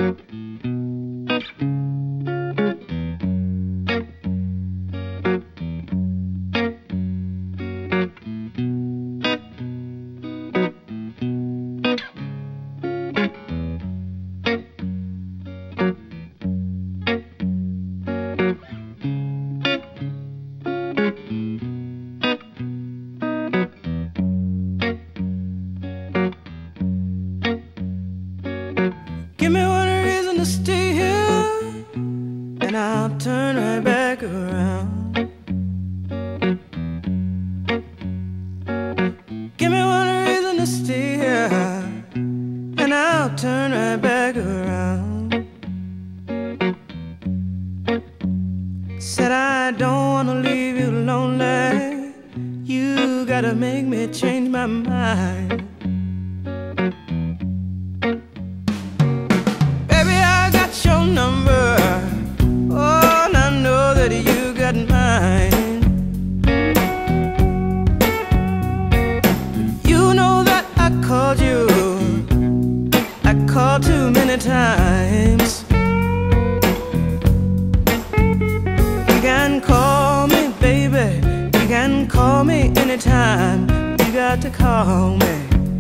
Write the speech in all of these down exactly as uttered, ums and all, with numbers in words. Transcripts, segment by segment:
Give me one reason to stay here, and I'll turn right back around. Give me one reason to stay here, and I'll turn right back around. Said I don't wanna leave you lonely. You gotta make me change my mind. Number, oh, and I know that you got mine. You know that I called you, I called too many times. You can call me, baby, you can call me anytime. You got to call me.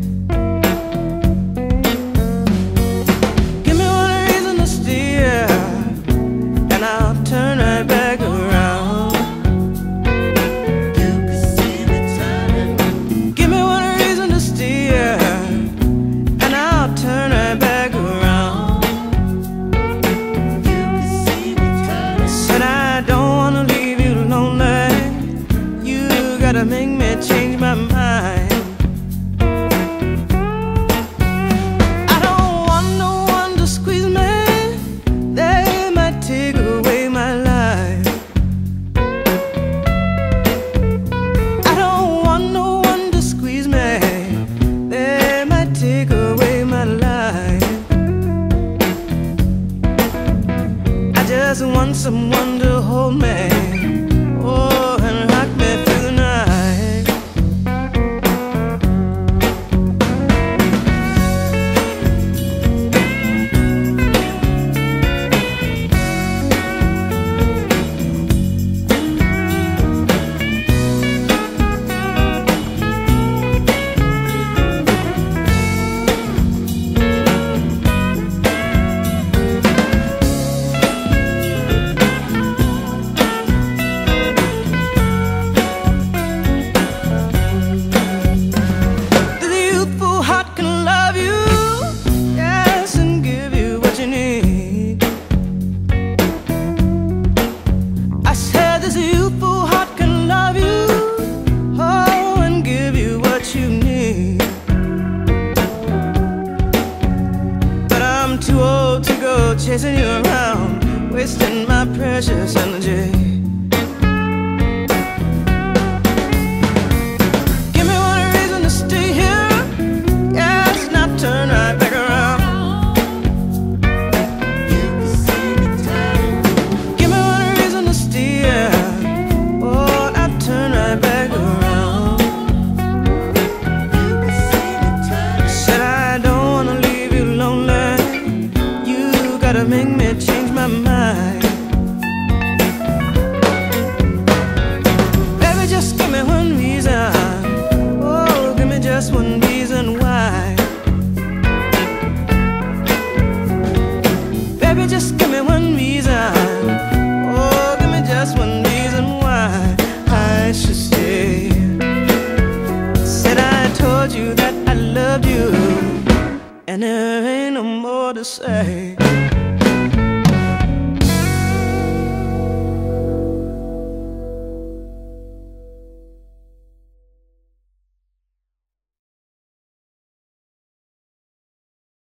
Gotta make me change my mind. I don't want no one to squeeze me. They might take away my life. I don't want no one to squeeze me. They might take away my life. I just want someone to hold me, oh, and rock me through the night. I'm too old to go chasing you around, wasting my precious energy. Give me one reason to stay here, yes, and I'll turn right back around. Give me one reason to stay here, oh, and I'll turn right back around. Said I don't wanna leave you lonely. Gotta make me change my mind. Baby, just give me one reason. Oh, give me just one reason why. Baby, just give me one reason. Oh, give me just one reason why I should stay. Said I told you that I loved you, and there ain't no more to say.